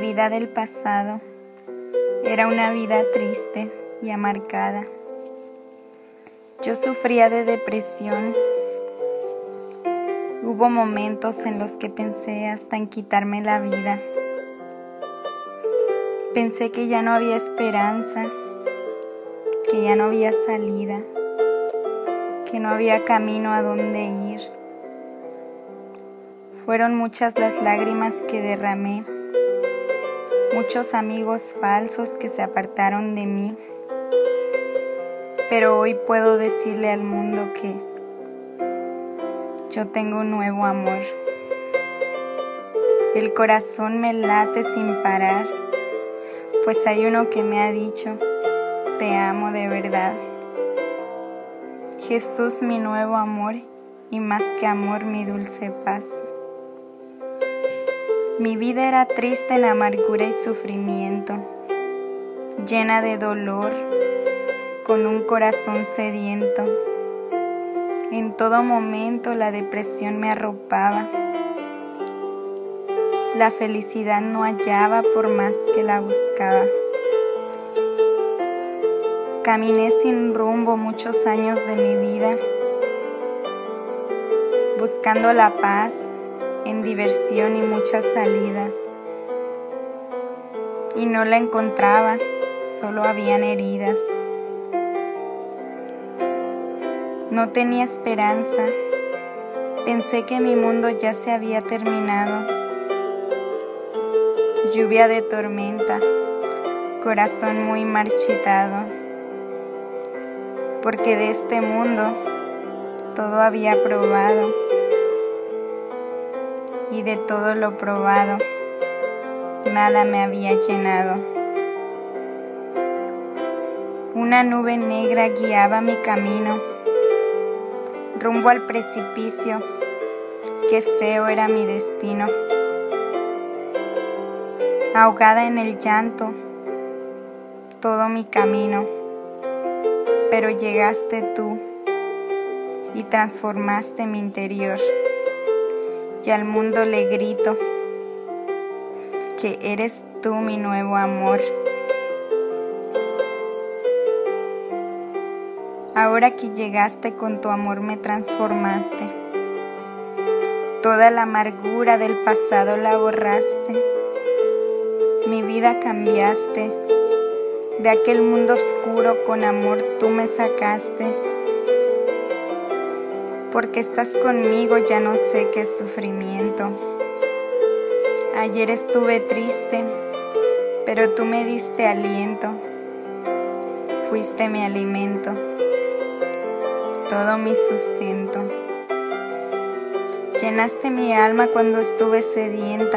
vida del pasado era una vida triste y amargada. Yo sufría de depresión. Hubo momentos en los que pensé hasta en quitarme la vida. Pensé que ya no había esperanza, que ya no había salida, que no había camino a dónde ir. Fueron muchas las lágrimas que derramé, muchos amigos falsos que se apartaron de mí. Pero hoy puedo decirle al mundo que yo tengo un nuevo amor. El corazón me late sin parar, pues hay uno que me ha dicho, te amo de verdad. Jesús, mi nuevo amor, y más que amor, mi dulce paz. Mi vida era triste en amargura y sufrimiento, llena de dolor, con un corazón sediento. En todo momento la depresión me arropaba. La felicidad no hallaba por más que la buscaba. Caminé sin rumbo muchos años de mi vida, buscando la paz en diversión y muchas salidas. Y no la encontraba, solo habían heridas. No tenía esperanza, pensé que mi mundo ya se había terminado. Lluvia de tormenta, corazón muy marchitado, porque de este mundo todo había probado, y de todo lo probado, nada me había llenado. Una nube negra guiaba mi camino, rumbo al precipicio, qué feo era mi destino. Ahogada en el llanto, todo mi camino, pero llegaste tú y transformaste mi interior. Y al mundo le grito que eres tú mi nuevo amor. Ahora que llegaste con tu amor me transformaste. Toda la amargura del pasado la borraste. Mi vida cambiaste. De aquel mundo oscuro con amor tú me sacaste. Porque estás conmigo ya no sé qué es sufrimiento. Ayer estuve triste, pero tú me diste aliento. Fuiste mi alimento, todo mi sustento. Llenaste mi alma cuando estuve sedienta.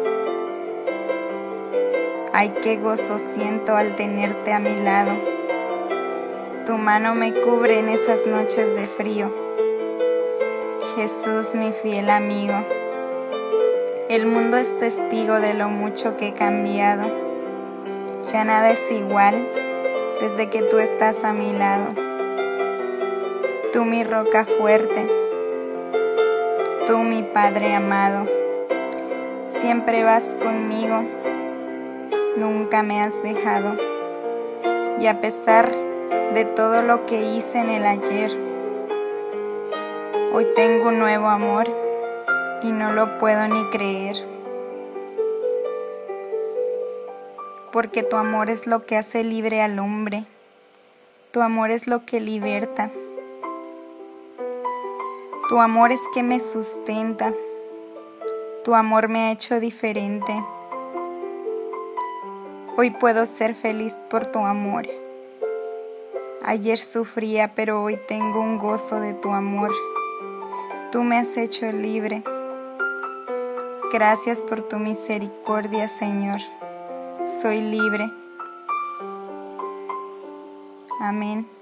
Ay, qué gozo siento al tenerte a mi lado. Tu mano me cubre en esas noches de frío. Jesús, mi fiel amigo, el mundo es testigo de lo mucho que he cambiado. Ya nada es igual desde que tú estás a mi lado. Tú mi roca fuerte, tú mi Padre amado, siempre vas conmigo, nunca me has dejado. Y a pesar de todo lo que hice en el ayer, hoy tengo un nuevo amor y no lo puedo ni creer. Porque tu amor es lo que hace libre al hombre. Tu amor es lo que liberta. Tu amor es que me sustenta. Tu amor me ha hecho diferente. Hoy puedo ser feliz por tu amor. Ayer sufría, pero hoy tengo un gozo de tu amor. Tú me has hecho libre. Gracias por tu misericordia, Señor. Soy libre. Amén.